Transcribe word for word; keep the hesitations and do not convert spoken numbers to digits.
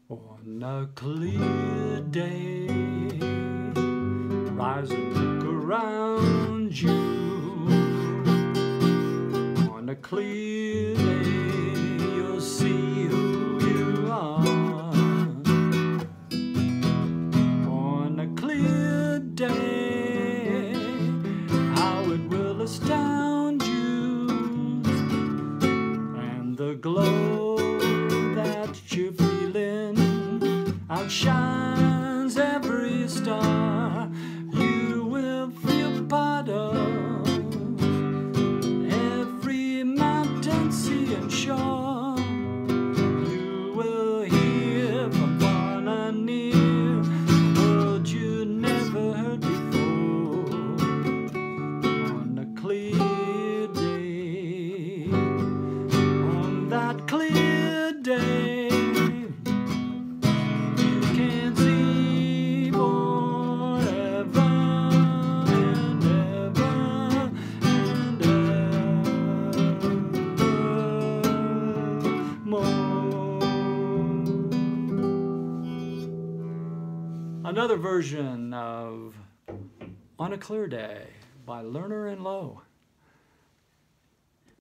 On a clear day, rise and look around you. On a clear day, you'll see who you are. On a clear day, how it will astound you, and the glow that you're feeling outshines every star. You will feel part of every mountain, sea and shore. You will hear from far and near words you never heard before. On a clear day, on that clear day, another version of On a Clear Day by Lerner and Lowe.